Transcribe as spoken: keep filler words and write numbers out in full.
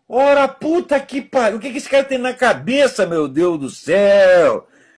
Ora, puta que pariu. O que que esse cara tem na cabeça, meu Deus do céu?